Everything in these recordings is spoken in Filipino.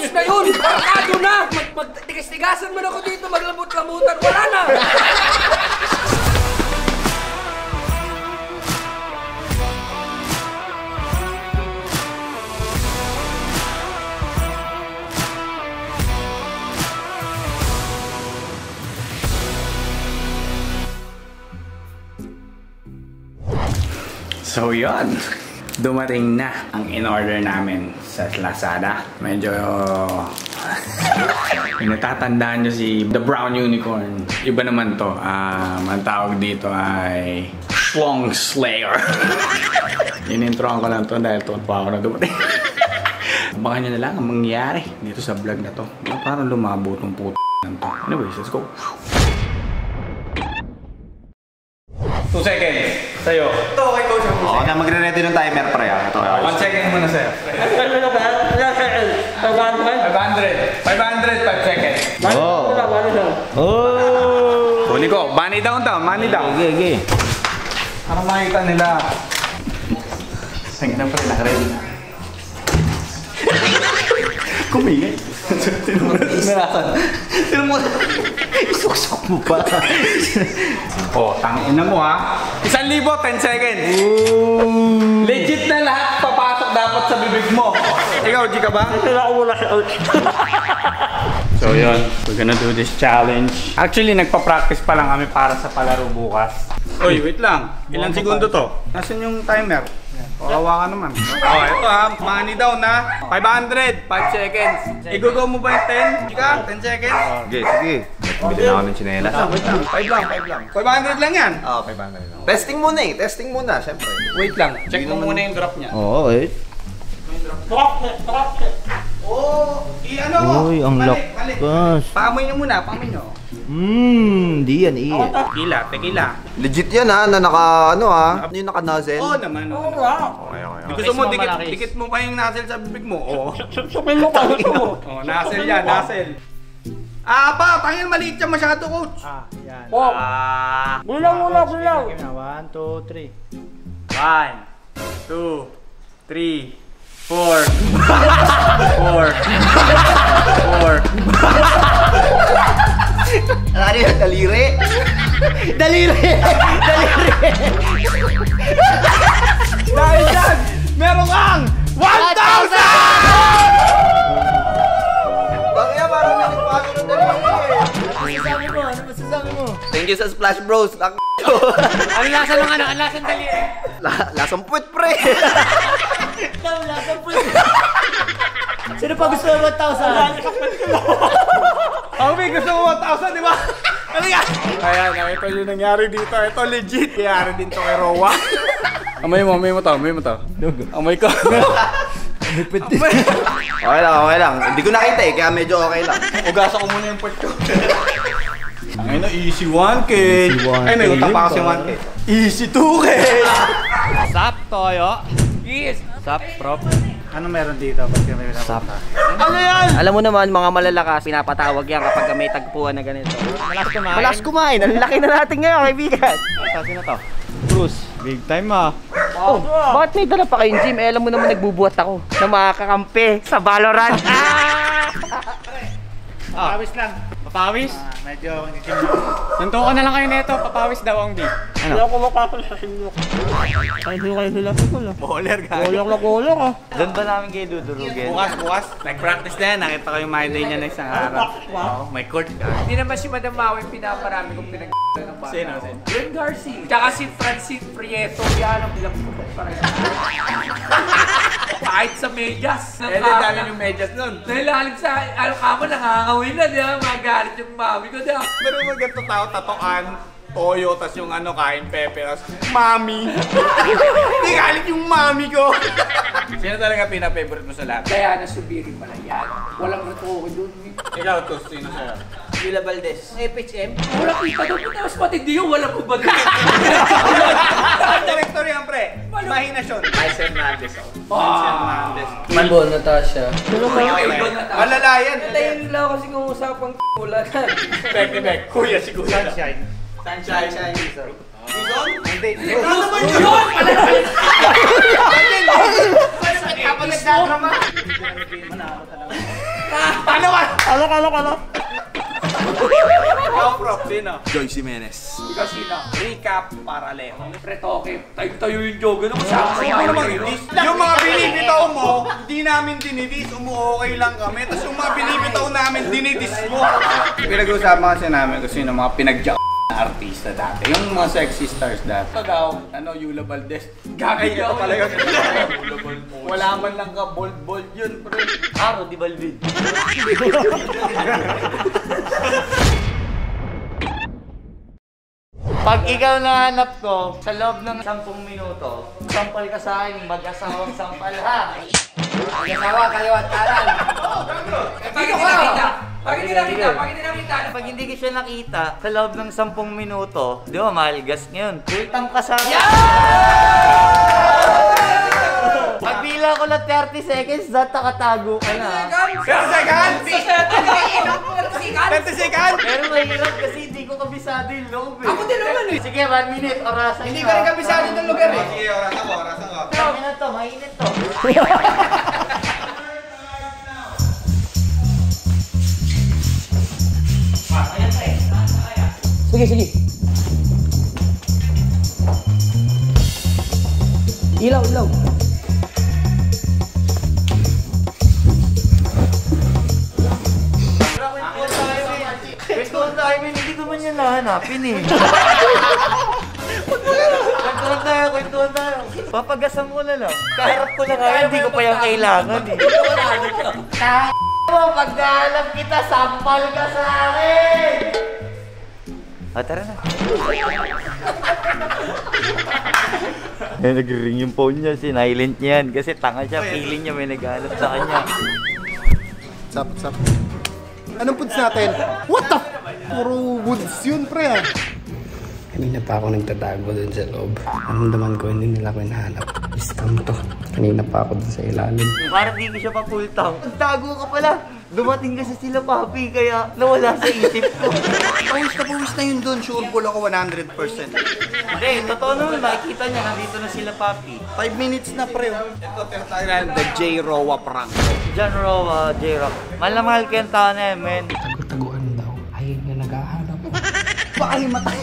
Tapos na yun! Barkado na! Magtigas-tigasan man ako dito, maglambot-lambutan, wala na! So yun, dumating na ang in-order namin sa Lazada. Medyo natatandaan nyo si The Brown Unicorn. Iba naman to. Ang tawag dito ay Schlong Slayer. In-introan ko lang to dahil tuwan pa ako na dumating. Baka nyo na lang ang mangyayari dito sa vlog na to. Parang lumabo tong puto na to. Anyways, let's go. 2 seconds. Sa'yo. Ito, kay Coach. Oo, na magre-ready ng timer pre. Ito, 1 second muna sa'yo. 500. 5 seconds. Oh. Oh. Huli ko. Money down. Money down. Okay. Para makita nila. Sige na pre, nakaready na. Kumingay. Sino mo? Isuksok mo pa. Oh, tangin na mo ha. 1,000, 10 seconds. Legit na lahat papasok dapat sa bibig mo. Ikaw, G ka ba? So yun, we're gonna do this challenge. Actually, nagpa-practice pa lang kami para sa palaro bukas. Oy, wait lang. Ilang segundo to? Nasaan yung timer? Kawawa ka naman. Oh, ito ha. Money down na. 500. 5 seconds. Igugo mo ba yung 10? Ika? 10 seconds? Sige. Bili na kami ng chinelas. 5 lang. 500 lang yan. Oo, 500 lang. Testing muna eh. Testing muna, syempre. Wait lang. Check mo muna yung drop niya. Oo, eh. Drop. Oh, i-ano mo. Uy, ang lakas. Paamoy nyo muna. Paamoy nyo. Di yan eh. Tequila. Legit yan ha, na naka, ano ha? Ano yung naka-nozzle? Oo naman. Okay. Gusto mo, dikit mo pa yung nozzle sa bibig mo. Oo. Sabihin mo pa gusto mo. Oo, nozzle yan, nozzle. Tangin maliit yan masyado, coach. Yan. Gulaw. 1, 2, 3. 1, 2, 3, 4. 4. Ano yun? Daliri? Dahil dyan, meron kang 1,000! Bakit parang nakipasok ng daliri? Ano masasabi mo? Thank you sa Splash Bros. Ano lasa ng ano? Ang lasa ng dali? Lasang puwet pre. Sino pa gusto ng 1,000? Ang may gusto mo 1,000, di ba? Ano yan? Ayan, ito yung nangyari dito. Ito legit. Nangyari din to kay Rowa. Amoy mo to. Amoy ko. Okay lang. Hindi ko nakita eh, kaya medyo okay lang. Ugasan ko muna yung pot ko. Ay na, easy 1K. Ay, may utang pa kasi 1K. Easy 2K. Sap, Toyo. Yes! Sap, prop. Ano meron dito? Ba't kami pinapunta? Ano yan? Alam mo naman, mga malalakas, pinapatawag yan kapag may tagpuan na ganito. Malas kumain. Ang laki na natin ngayon, kaibigan. Sino to? Bruce. Big time ah. Oh, bakit may dala pa kayong gym? Alam mo naman nagbubuhat ako na makakakampi sa Valorant. Papawis lang. Papawis? Medyo Santo ka na lang kayo nito. Papawis daw ang beat. Ano? Ako makakalasin mo. Kayo sila ko lang. Bowler ka. Golok ako. Doon ba namin kayo dudurugin? Bukas. Nag-practice na yan. Nakita ko yung my day niya na isang araw. Oo, may court ka. Hindi naman si Madam Maui pinaparami kong pinag-***an ng bata. Sino? Glenn Garcia. Tsaka si Francine Prieto. Yan ang bilang putok pa rin. Kahit sa medyas. Dami yung medyas nun. Nahilalim sa kamo, nangangawin na, di ba? Magalit yung mami ko, di ba? Pero mag ganito tao, tatoan, toyo, tas yung ano, kain pepe, tas mami. Hindi galit yung mami ko. Sino talaga pina-favorite mo sa lahat? Kaya nasubiri pala yan. Walang retoke doon. Ikaw, to, sino sa'yo? Villa Valdez. FHM? Wala kita doon. Mas matindi yung walang ubad. Director yan, pre. Imahinasyon. Ice Hernandez ako. Ice Hernandez. Malbon, Natasha. Malala yan. Tayo lang kasi kung usapang wala na. Back. Kuya, si Kuya. Sunshine. Sunshine. Bison? Hindi. Ano naman yun? Kapag nagdadrama. Ano? Prof, sino? Joyce Jimenez. Ikaw sino? Recap para Leho. Pretoke. Tayo yung joke. Ano kasama sa Yung mga binibitaw mo, hindi namin dinidis, umuokay lang kami. Tapos yung mga binibitaw namin, dinidis mo. Pinag-uusapan kasi namin kung sino mga pinag-jack na artista dati. Yung mga sexy stars dati. Pagaw, Yula Valdez. Gagay ka pala yun. Wala man lang ka, bold yun. Aro, di Balvin. Pag ikaw nahanap ko, sa loob ng 10 minuto, sampal ka sa akin, mag-asawang sampal ha. Mag-asawa kayo at taran. Bakit hindi nakita? Bakit hindi nakita? Bakit hindi nakita? Pag hindi ko siya nakita, sa loob ng 10 minuto, di ba, maligas ngayon. Kultang ka sa akin. Pagbilang ko lang 30 seconds, nakatago ka na. 30 seconds! 30 seconds! Pero mahirap kasi hindi ko kabisado yung loob eh. Ako din naman eh. Sige, 1 minute, orasan Hindi ka rin kabisado ng lugar eh. Sige, orasan ko. Mainit to, mainit to. Sige. Ilaw. Kwentuhan tayo, hindi ko man yan nahanapin eh. Kwentuhan tayo. Papagasan mo na lang. Kaharap ko na kaya, hindi ko pa yung kailangan eh. Mo, pag nahanap kita, sampal ka sa akin! Tara na. Nag-ring yung phone niya, sinilent niya yan. Kasi tanga siya, feeling niya may naghanap sa kanya. Sap. Anong puts natin? What the Puro woods yun, pre. Kanina pa ako nagtatago dun sa loob. Naramdaman ko, hindi nila ako hinahanap. Scam to. Kanina pa ako dun sa ilalim. Parang di ko siya papultang. Tago ka pala! Dumating kasi sila, papi, kaya nawala sa isip ko. Pawis na yun dun. Sure full ako 100%. Hindi, totoo naman, makikita niya, nandito na sila, papi. 5 minutes na, pre. Ito, tinatawag na the J. Rowa prank. John Rowa, J-Rock. Mahal na mahal ko yung tao na yun, men. Tago-taguan daw. Ayun nga naghahanap ko. Baka himatay.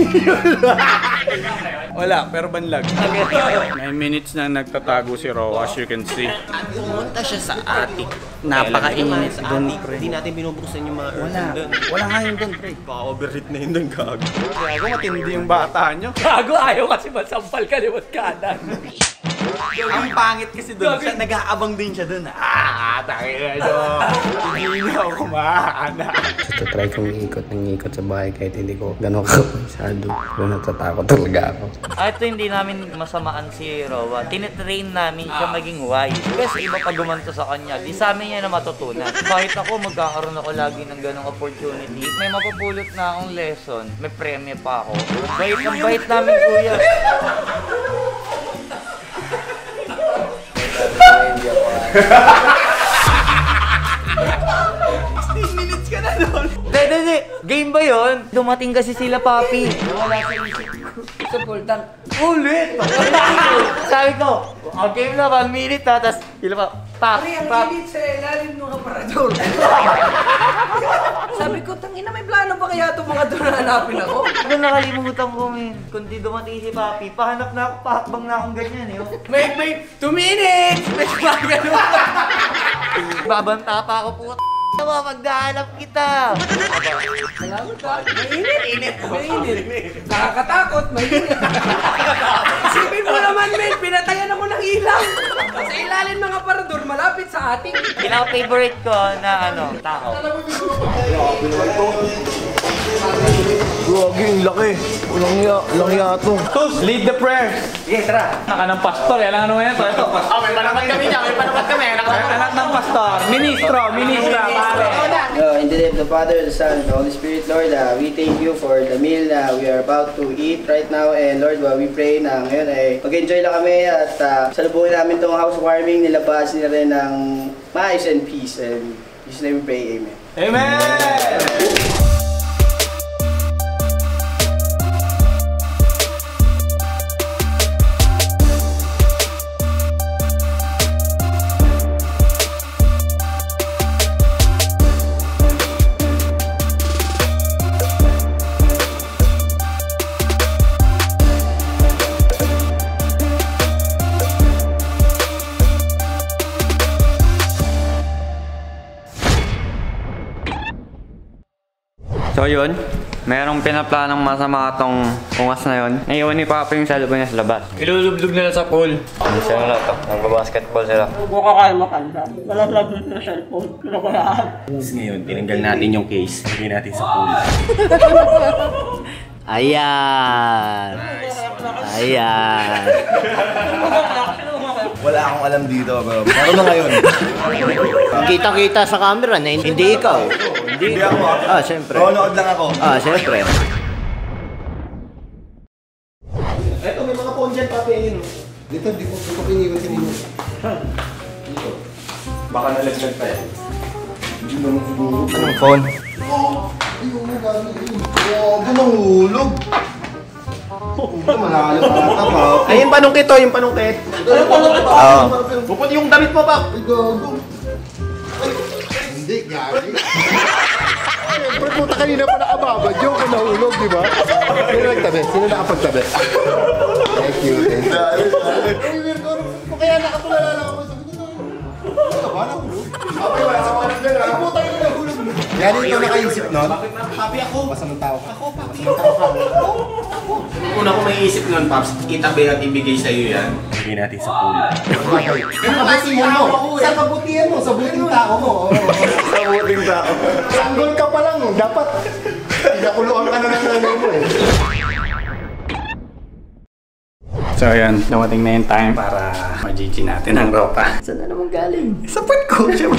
Wala, pero banlag. 9 minutes na nagtatago si Rowa, as you can see. Pumunta siya sa attic. Napakainit dun, pre. Hindi natin binubuksan yung mga earth doon. Wala nga yun dun, pre. Pa-overheat na yun doon, gago. Gago, matindi yung bata nyo. Gago, ayaw kasi masampal ka liwat kanan. Ang pangit kasi dun. Siya, nag-aabang din siya dun. Tayo na dun. Hindi na ako kumaana. So, try kong ikot sa bahay kahit hindi ko gano'n kapisado. Pero natatakot talaga ako. Ito hindi namin masamaan si Rowa. Tinitrain namin siya maging wise. Kasi iba pa gumanto sa kanya. Di sa amin niya na matutunan. Kahit ako, magkakaroon ako lagi ng ganong opportunity. May mapupulot na akong lesson. May premye pa ako. Bait namin, kuya. Hindi. Game ba yun? Dumating kasi sila, papi. Wala sa isip ko. Sa pultang. Ulit! Sabi ko, game na, 1 minute ha, tapos sila pa, pap. Ang init sa ilalim ng aparador. Sabi ko, tangina, may plano ba kaya itong mga doon na hanapin ako? Ano nakalimutan ko, men? Kundi dumating si papi, pahanap na ako, pahakbang na akong ganyan eh. May 2 minutes! May gano'n. Babanta pa ako, puta. Magdahanap kita! Salamat ka. Mainit. Nakakatakot, mainit. Isipin mo naman, men, pinatayan ako ng ilaw. Sa ilalim ng aparador, malapit sa ating. Pinaka-favorite ko na tao. Grabe, yung laki. Walang hiya ito. Lead the prayer. Sige, tara. Naka ng pastor, yan lang ano yan. Ito. May panapat kami dyan, Anak ng pastor. Ministra, pare. In the name of the Father, the Son, and the Holy Spirit, Lord, we thank you for the meal na we are about to eat right now. And Lord, we pray na ngayon ay mag-enjoy lang kami at salubungin namin itong housewarming, nilabas nila rin ng mais and peace. And in Jesus' name we pray, Amen. Amen! So yun, merong pinaplanong masama tong ungas na yun. Naiwan ni Papa yung cellphone niya sa labas. Ilulublog nila sa pool. Hindi sila to, nagbabasketball sila. Huwag ka kaya makanda. Walang na cellphone. Kinabayaan. Ngayon, tinanggal natin yung case. Lagay natin sa pool. Ayan! Ayan! Wala akong alam dito, bro. Ano na ngayon? Kita-kita sa camera na hindi ikaw. Hindi ako. Siyempre. Nonood lang ako. Siyempre. Eto, may mga phone dyan, papi. Ayun. Dito, di ko piniwan kanina. Baka nalaglag pa yan. Hindi naman siguro. Anong phone? Ayun, gano'n. Huwag mahulog. Malalo ata pa. Ay, yung panungkit to, yung panungkit. Ano panungkit? Bukod yung damit mo, Pap. Ay, gago. Hindi, gagi. Siyempre, puta kanina pa nakababad yung kung nahulog, di ba? Sino nagtabi? Sino nakapagtabi? Thank you, thank you. Ay, weird ko. Kaya nakatulala lang ako. Sabi ko, ano ba? Nahulog? Okay, wala sa parang gano'n. Ay, puta yung nahulog. Yan ikaw nakaisip nun? Papi ako. Masamang tao ka. Ako, papi. Masamang tao ka. Una ko maiisip nun, Paps, itabi at ibigay sa'yo yan. Ibigay natin sa pool. Yung kabutihan mo. Sa kabutihan mo, sa buting tao mo. Sa buting tao. Sanggol ka pa lang, dapat pinakuluan ka na ng nanay mo eh. So ayan, dumating na yung time para ma-GG natin ang ropa. Saan na naman galing? Sa puwet ko, siya.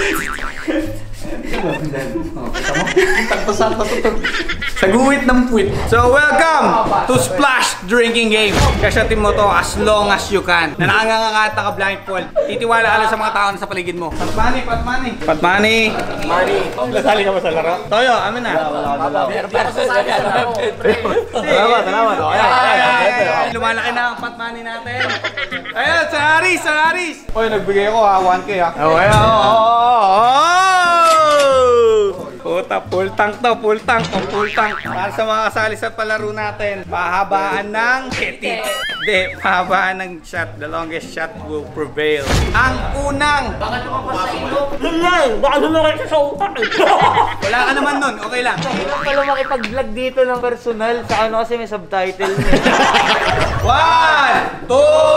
Sa guhit ng puwit. So welcome to Splash Drinking Game. Kasyatin mo to as long as you can. Na nakangangakata ka blindfold. Titiwala ka lang sa mga tao na sa paligid mo. Patmani, patmani. Patmani. Lasali ka ba sa laro? Toyo, amin na. Salamat. Lumalaki na ang patmani natin. Ayan, Sanaris, Sanaris. Oy, nagbigay ako ha, 1K ha. Okay, Puta, full tank to, full tank. Para sa mga kasali sa palaro natin, pahabaan ng petit. Hindi, pahabaan ng shot. The longest shot will prevail. Ang unang. Baka lumaki ka sa utak eh. Wala ka naman nun, okay lang. Hirap pala makipag-vlog dito ng personal. Sa ano kasi may subtitle niya. 1, 2,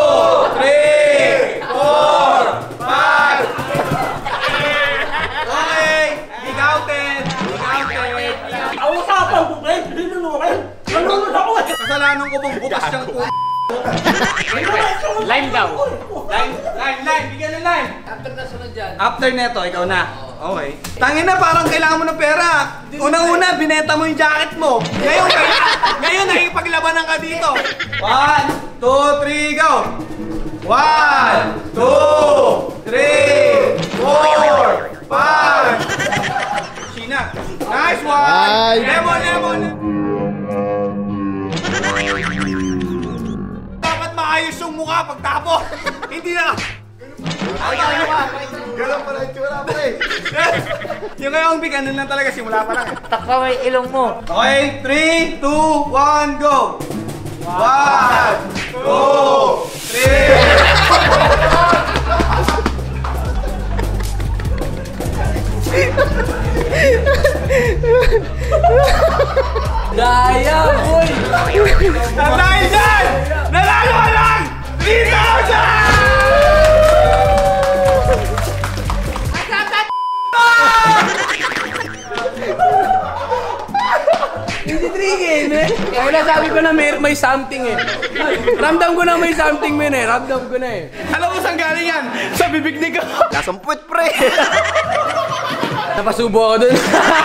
3, 4, 5. Okay, bigouted. Ausapan ko kayo. Hindi nanukin. Nalunod ako eh. Kasalanan ko bang bukas siyang po. Lime daw. Line, bigyan ng line. After na sunod dyan. After neto, ikaw na. Okay. Tangin na, parang kailangan mo ng pera. Unang-una, binenta mo yung jacket mo. Ngayon nakikipaglabanan ka dito. 1, 2, 3, go! 1, 2, 3, 4, 5. Shinak. Nice one! Lemon! Dapat maayos yung mukha pagtapos. Hindi na. Ganun pala yung tsura mo eh. Yung ngayong big, ano lang talaga, simula pa lang. Taka may ilong mo. Okay, 3, 2, 1, go! 1, 2, 3! Daya, boy! Dahil dyan! Nalalo ka lang! 3,000! Hindi trigger eh. Kaya nasabi ko na may something eh. Ramdam ko na may something men eh. Ramdam ko na eh. Alam mo saan galing yan? Sa bibig ni ko! Lasang puwet, pre! Napasubo ako dun.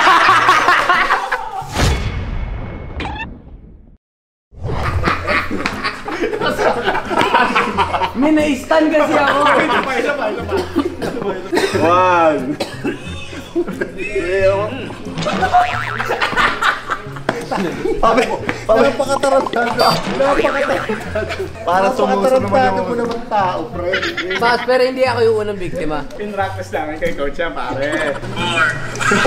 May na-stun kasi ako. One! Napakatarantado. Para sumusunod naman mo naman tao, pre. Mas, pero hindi ako yung unang biktima. Pinractice namin kay coach yan, pare.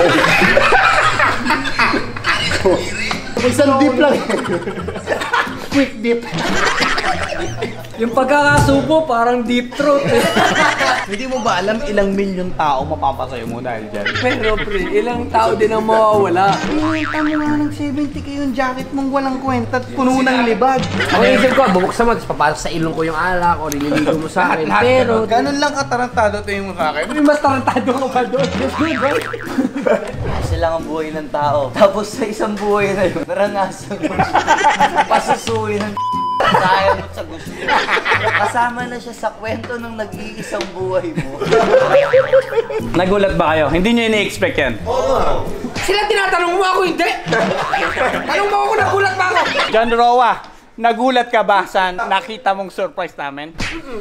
Isang deep lang. quick dip. Yung pagkakasubo, parang deep throat eh. Hindi mo ba alam ilang milyon tao mapapasayo mo dahil dyan? Pero pre, ilang tao din ang mawawala. Pinita mo nga ng 70k yung jacket mong walang kwenta at puno ng libag. Ang isip ko, bubuksan mo, tapos papasok sa ilong ko yung alak o nililigo mo sa akin. Pero, ganun lang katarantado tingin mo sa akin. may mas tarantado ko pa doon. That's good, right? Kasi lang ang buhay ng tao. Tapos sa isang buhay na yun, narangasan mo siya. Pasusuwi ng kaya mo sa gusto. Kasama na siya sa kwento ng nag-iisang buhay mo. Nagulat ba kayo? Hindi nyo ini-expect yan? Sila tinatanong mo ako, hindi. Tanong mo ako, nagulat ba ako? John Roa, nagulat ka ba sa nakita mong surprise namin?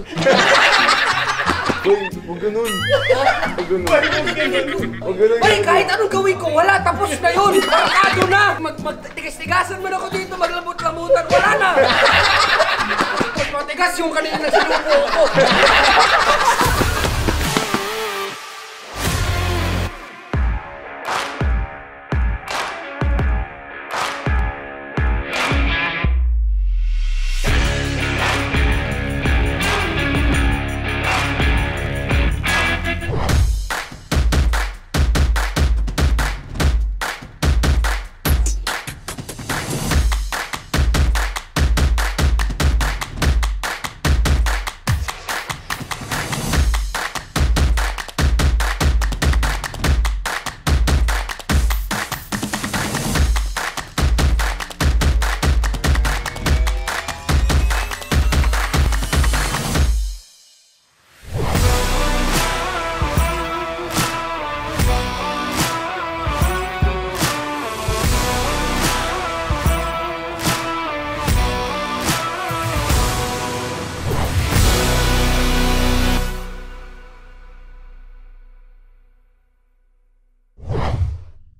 Huwag ganun. Ay, kahit anong gawin ko, wala, tapos na yun. Barkado na. Magtigas-tigasan mo na ako dito, maglambot-lambutan, wala na. Matigas yung kanina na sinupo ko.